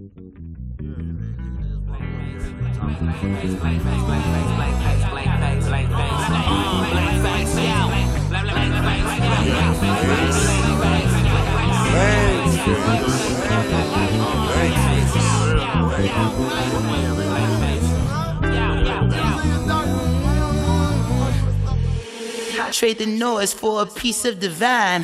Trade the noise for a piece of divine.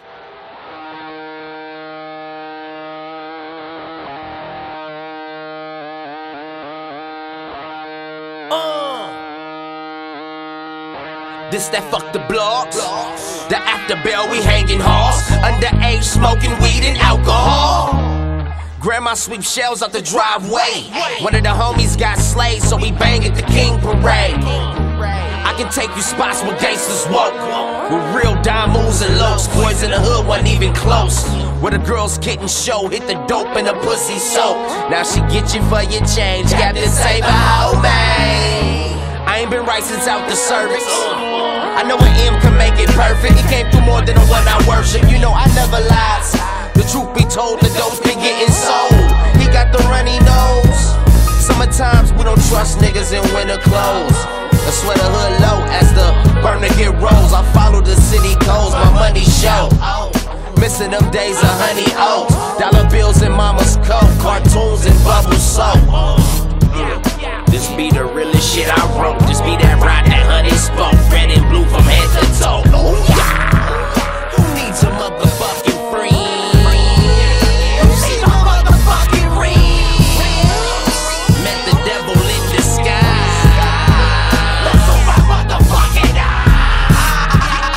This that fuck the blogs, the after bell we hanging halls, underage smoking weed and alcohol. Grandma sweep shells out the driveway. One of the homies got slayed, so we bang at the King Parade. I can take you spots where gangsters woke, with real dime moves and lows. Boys in the hood wasn't even close, where the girls getting show, hit the dope and the pussy soap. Now she get you for your change, got this saber out, man. I ain't been right since out the service. I know an M can make it perfect. He came through more than the one I worship. You know I never lied. The truth be told, the dope's been getting sold. He got the runny nose. Summertimes we don't trust niggas in winter clothes. I swear the hood low as the burner get rolls. I follow the city codes, my money show. Missing them days of honey oats, dollar bills in mama's coat, cartoons and bubble soap. This be the realest shit I wrote. This be that ride that honey spoke. Red and blue from head to toe. Oh yeah. Who needs a motherfucking friend? Who see my motherfucking rings? Met the devil in disguise. Let's go my motherfucking eye.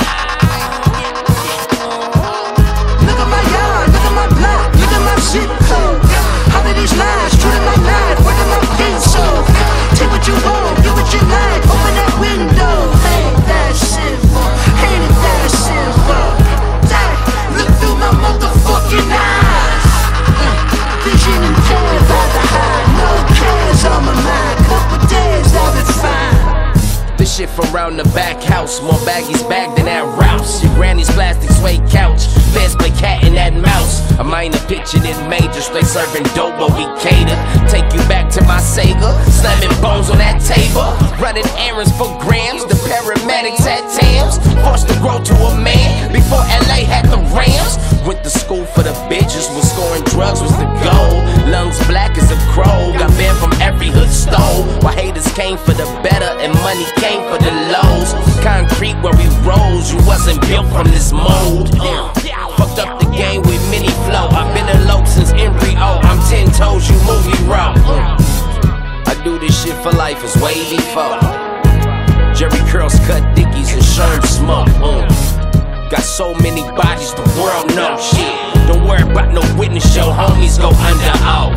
Look at my yard, look at my block, look at my zip code. How did these lies, true to my life, where did my pencil? Take what you want, get what you like, open that window. Ain't that simple, ain't it that simple? Look through my motherfucking eyes. Vision impaired by the high, no cares on my mind. Couple days I'll be fine. This shit from round the back house, more baggies back than that Rouse. Your granny's plastic suede couch, best play cat and that mouse. A minor picture this major, straight serving dope but we cater. Take you back to my Sega, slamming bones on that table. Running errands for grams, the paramedics had Tams. Forced to grow to a man, before LA had the Rams. Went to school for the bitches, was scoring drugs was the goal. Lungs black as a crow, got banned from every hood stole. While haters came for the better and money came for the lows. Concrete where we rose, you wasn't built from this mold. Fucked up the game with mini flow. I've been alone since embryo. I'm 10 toes, you movie raw. I do this shit for life, it's way before Jerry curls, cut dickies, and sherm smoke. Got so many bodies, the world knows shit. Don't worry about no witness, your homies go under oath.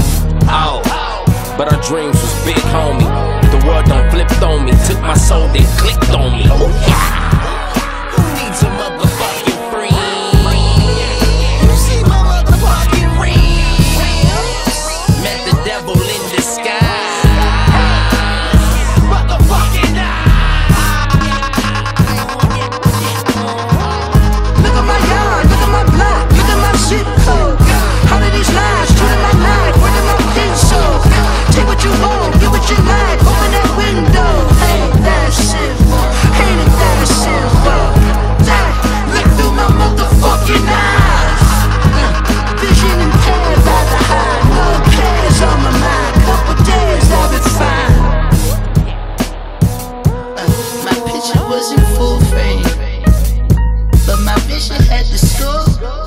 But our dreams was big, homie. The world done flipped on me, took my soul, then clicked on me. Oh yeah. Who needs a motherfucking friend? You see my motherfucking rings? Met the devil in disguise. Motherfucking Look at my yard, look at my block, look at my zip code. How did these lies, true to my life, where did my pencil? Take what you want, get what you like, open that window. Ain't that simple, ain't it that simple? Look through my motherfucking eyes. Vision impaired by the high, no cares on my mind. Couple days I'll be fine. My picture was in full frame, but my vision had the score.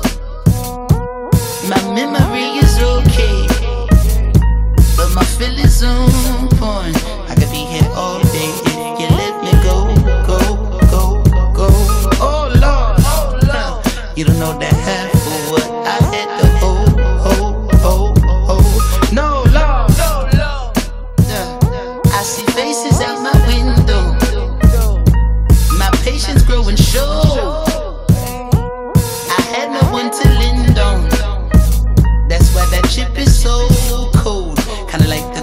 My memory is okay, but my feelings on point. I could be here all day if you let me go, go, go, go. Oh Lord, you don't know that half of what I had to hold. No Lord, I see faces out my window. My patience growing short. I had no one to lean on. That's why that chip is so cold, kinda like